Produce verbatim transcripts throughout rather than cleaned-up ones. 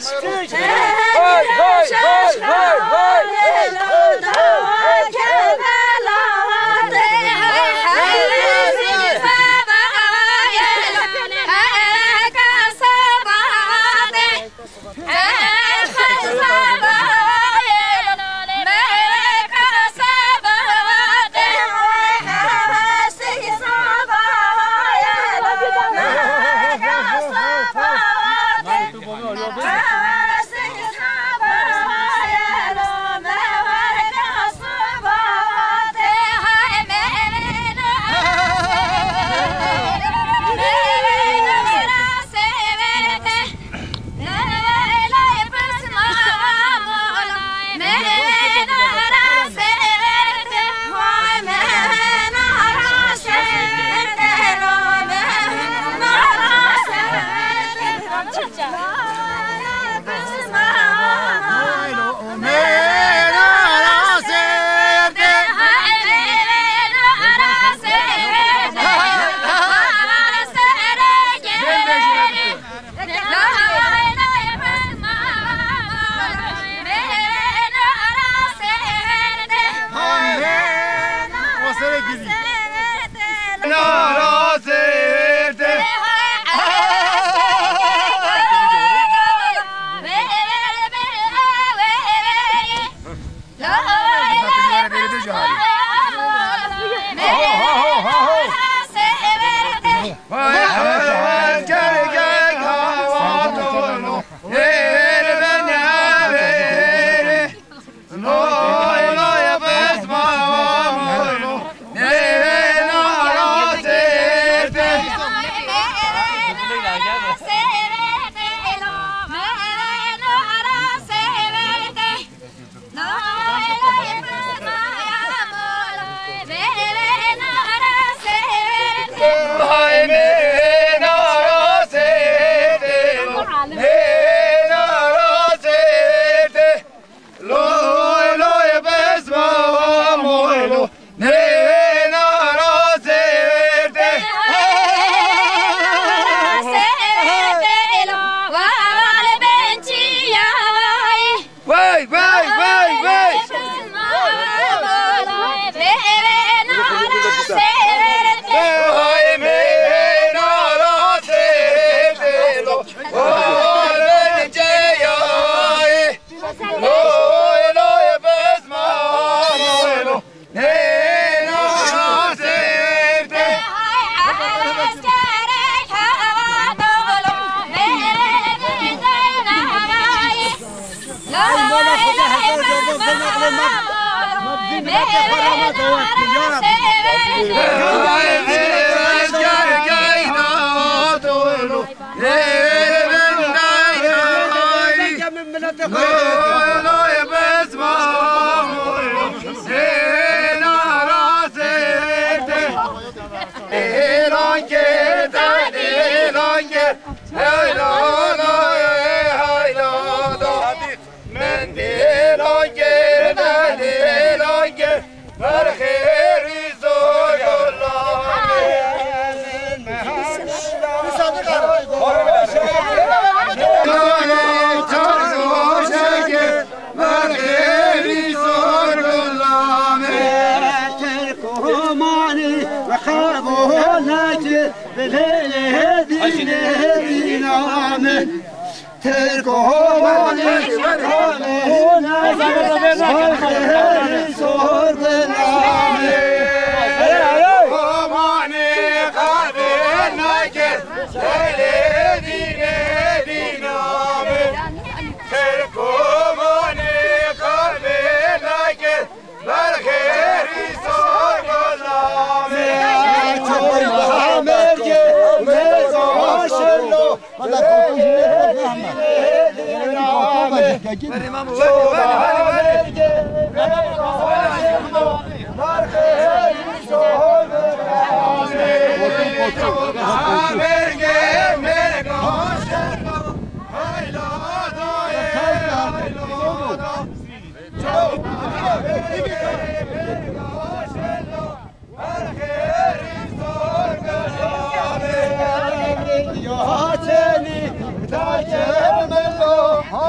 يا هاتني تاج الملو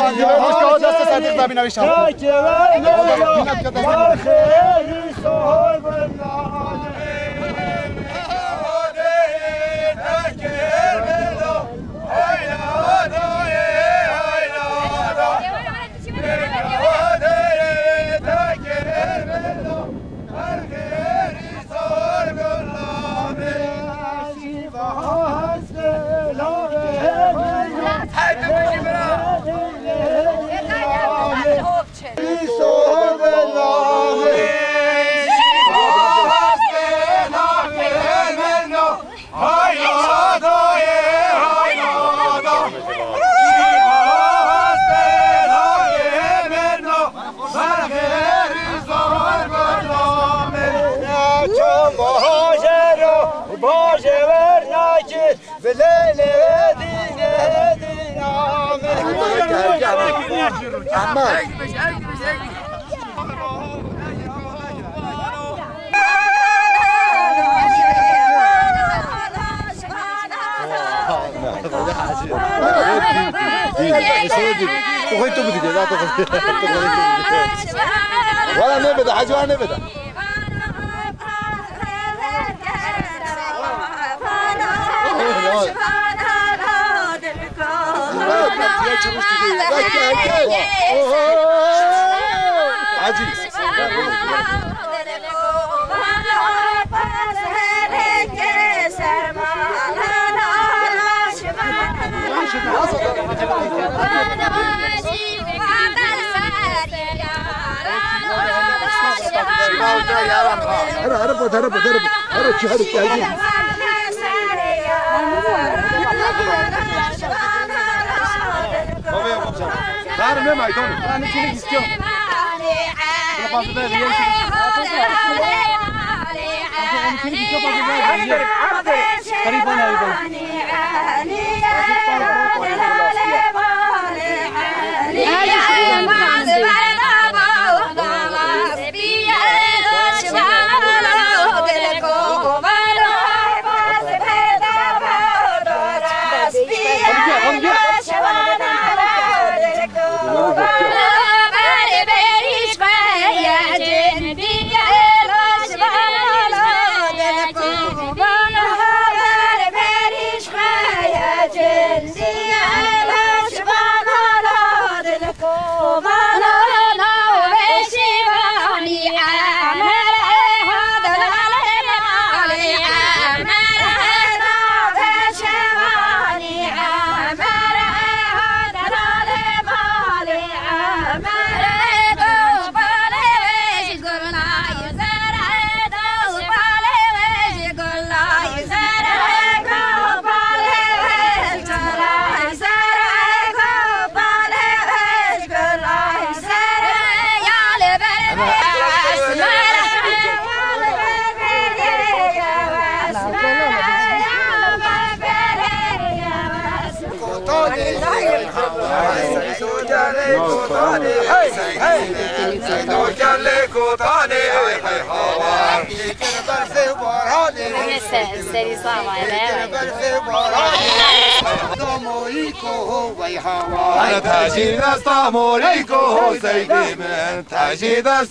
مشکل دست صدیق دبی نویشم تخوي تبدي لا تخوي ولا نبدا حاجه نبدا هرب هرب هرب هرب هرب شو هرب يا Claro mesmo, aí, Tony. Lá no time de esquião. Não posso ver, eu não تجید است آمریکا سیدی من تجید است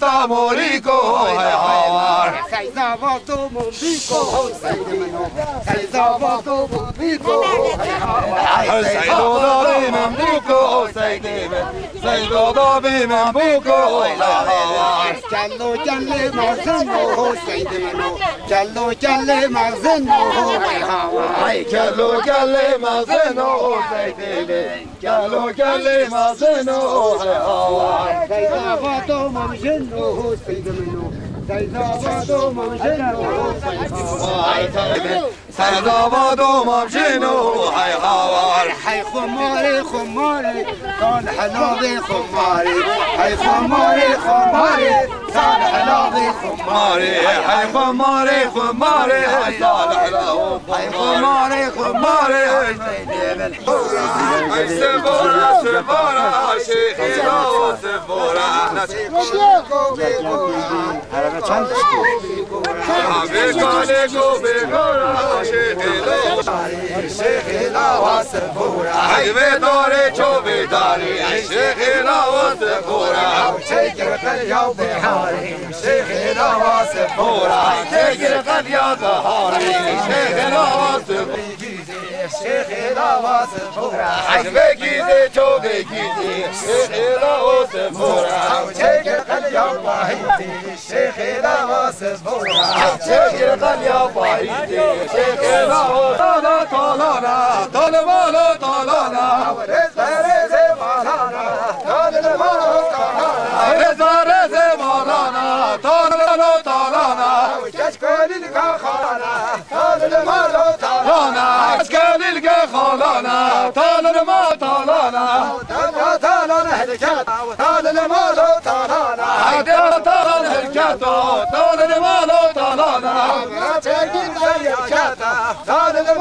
آمریکا های هاور سیزاوات و ممریکا سیدی منو سیزاوات و ممریکا های هاور سیدادابی من بوکو سیدی من سیدادابی من بوکو های هاور جلو جل مغزن و سیدی منو جلو جل مغزن و های هاور جلو جل مغزن و سیدی من جلو جل مغزن و های هاور سیزاوات و ممجن و سیدی منو سیزاوات و ممجن و سیزاوات و ممجن و های هاور حي خماري خماري صال حلابي خماري حي خماري خماري صال حلابي خماري حي خماري خماري صال حلابي خماري خماري سفورة سفورة شيخنا وسفورة بكالكو بكورة شيخنا شيخنا وسفورة حجم داري شوفي داري شيخنا وسفورة شيخ قليا بحاري شيخنا وسفورة شيخ قليا بحاري شيخنا وسفورة شيخنا وسفورة حجم كيزي شوفي كيزي شيخنا وسفورة شيخ قليا بحاري شيخنا وسفورة شيخ قليا بحاري شيخنا وسفورة طالنا طالنا طالنا رزق رزق مولانا طالنا طالنا رزق رزق مولانا طالنا طالنا وكشكول الكخالة طالنا طالنا كشكول الكخالة طالنا طالنا طالنا طالنا هلكاتا طالنا مالو طالنا حتى طالنا هلكاتا طالنا مالو طالنا